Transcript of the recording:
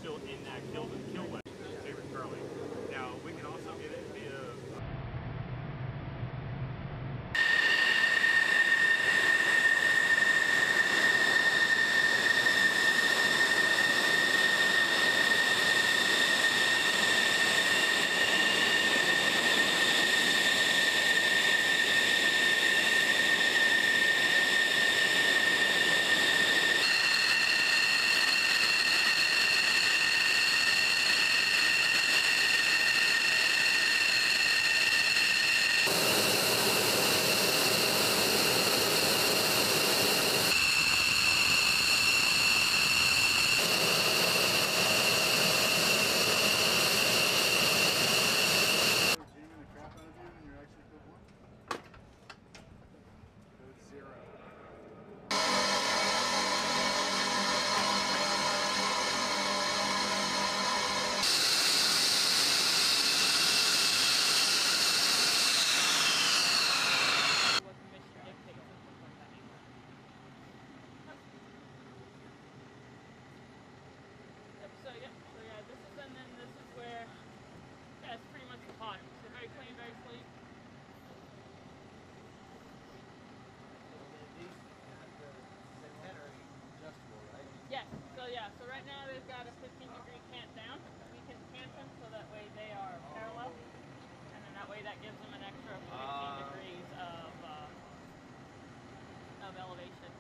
still in that kill wedge, favorite curling. Now we can also get it via So yeah, this is, and then this is where, yeah, it's pretty much the bottom. So very clean, very sleek. Yes, so yeah, so right now they've got a 15-degree cant down. We can cant them so that way they are parallel, and then that way that gives them an extra 15 degrees of elevation.